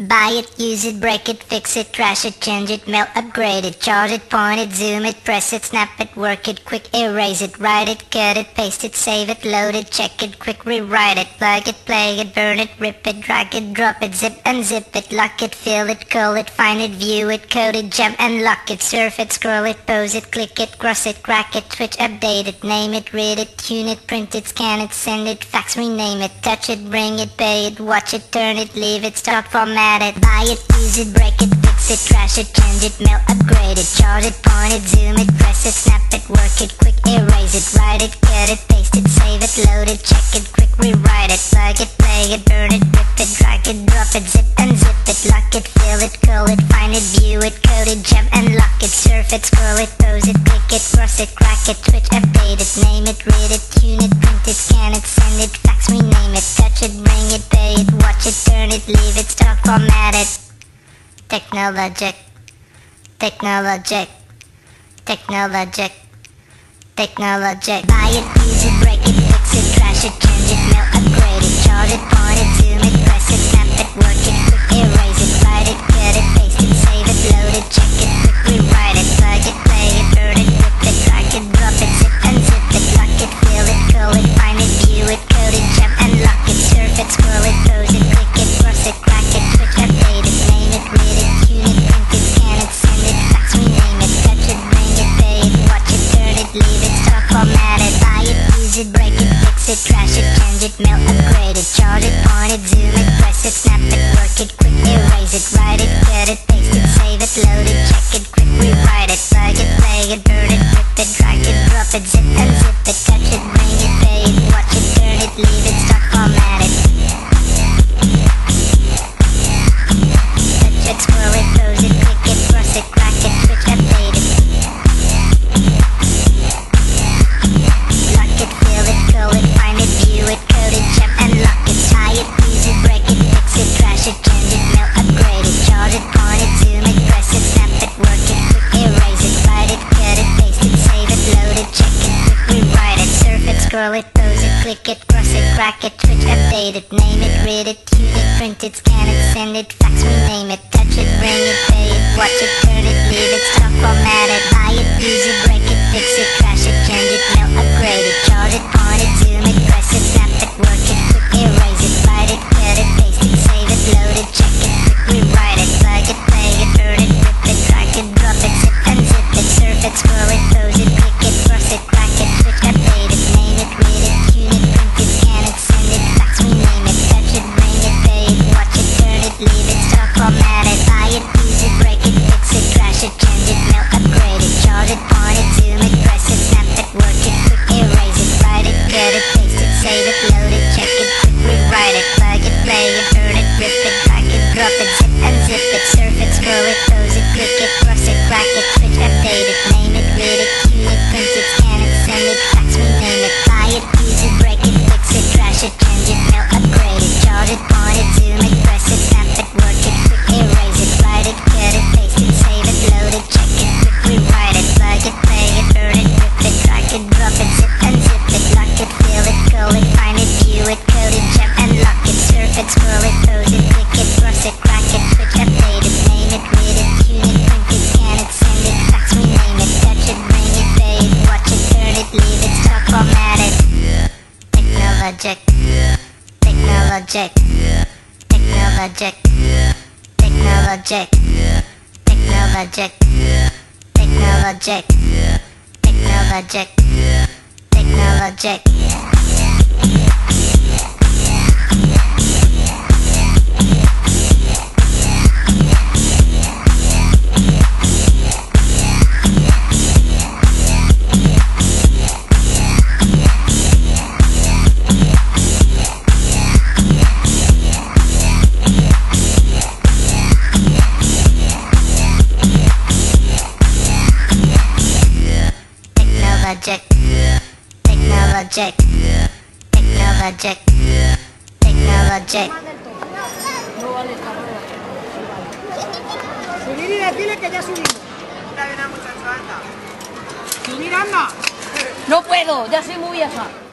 Buy it, use it, break it, fix it, trash it, change it, melt, upgrade it, charge it, point it, zoom it, press it, snap it, work it, quick erase it, write it, cut it, paste it, save it, load it, check it, quick rewrite it, plug it, play it, burn it, rip it, drag it, drop it, zip unzip it, lock it, fill it, call it, find it, view it, code it, jump and lock it, surf it, scroll it, pose it, click it, cross it, crack it, switch, update it, name it, read it, tune it, print it, scan it, send it, fax, rename it, touch it, bring it, pay it, watch it, turn it, leave it, stop, format it, buy it, use it, break it, fix it, trash it, change it, melt, upgrade it, charge it, point it, zoom it, press it, snap it, work it, quick erase it, write it, cut it, paste it, save it, load it, check it, quick rewrite it, plug it, play it, burn it, rip it, drag it, drop it, zip unzip it, lock it, fill it, call it, find it, view it, code it, jump and lock it, surf it, scroll it, pose it, click it, cross it, crack it, switch, update it, name it, read it, tune it, print it, scan it, send it, fax, rename it, touch it, bring it, pay it, watch it, turn it, leave it, stop, format it. Technologic, technologic, technologic, technologic. Buy it, use it, break it, fix it, trash it, change it, melt, upgrade it, charge it, point it, zoom it, press it, snap it, work it, quick erase it, write it, cut it, paste it, save it, load it, check it, quick rewrite it, plug it, play it, burn it, rip it, drag it, drop it, zip unzip it, lock it, fill it, call it, find it, view it, code it, jump and lock it, surf it, scroll it, pose it, click it, cross it, crack it, switch, update it, name it, read it, tune it, print it, scan it, send it, fax, rename it, touch it, bring it, pay it, watch it, turn it, leave it, stop, format it, buy it, use it, break it, fix it, trash it, change it, melt, upgrade it, charge it, point it, zoom it, press it, snap it, work it, quick erase it, write it, cut it, paste it, save it, load it, check it, quick rewrite it, plug it, play it, burn it, rip it, drag it, drop it, zip unzip it, touch it, bring it, pay it, watch it, turn it, leave it, stop, format it. Touch it, scroll it, pose it, click it, cross it, crack it, switch, update it. Lock it, fill it, call it, find it, view it, code it, jump and lock it, tie it, use it, break it, fix it, trash it, change it, melt, upgrade it, charge it, point it, zoom it, press it, snap it, work it, quick erase it, write it, cut it, paste it, save it, load it, check it, quick rewrite it, surf it, scroll it, pose it, click it, cross it, crack it, switch, update it, name it, read it, tune it, print it, scan it, send it, fax, rename it, touch it, bring it, pay it, watch it, turn it, leave it, stop, format it, buy it, use it, break it, fix it, trash it, change it, melt, upgrade it, charge it, point it, zoom it, press it, snap it, work it, quick erase it, write it, cut it, paste it, save it, load it, check it, quick rewrite it, plug it, play it, burn it, rip it, drag it, drop it, zip unzip it, surf it, scroll it, pose it, click it, cross it, crack it, switch, update it, name it, read it, tune it, print it, scan it, send it, fax, rename it, touch it, bring it, pay it, watch it, turn it, leave it, stop, format it, buy it, use it, break it, fix it, trash it, change it, melt, upgrade it, charge it, point it, zoom it, press it, snap it, work it, quick erase it, write it, cut it, paste it, save it, load it, check it, quick rewrite it, plug it, play it, burn it, rip it, drag it, drop it, zip unzip it, surf it, scroll it, pose it, click it, cross it, crack it, switch, update it, name it, read it, tune it, print it, scan it, send it, fax, rename it, buy it, use it, break it, fix it, trash it, change it, melt, upgrade it, charge it, point it, zoom it, press it, snap it, work it, quick erase it, write it, cut it, paste it, save it, load it, check it, quick rewrite it, plug it, play it, burn it, rip it, drag it, drop it, zip unzip it, lock it, fill it, call it, find it, view it, code it, jump and lock it, surf it, scroll it, pose it, click it, cross it, crack it, switch, update it, name it, read it, tune it, print it, scan it, send it, fax, rename it, touch it, bring it, pay it, watch it, turn it, leave it, stop, format it. Technologic, technologic, technologic, technologic, technologic, technologic, technologic, technologic. Technologic, technologic, technologic. Subir y decirle que ya subimos. Subir, anda. No puedo, ya soy muy vieja.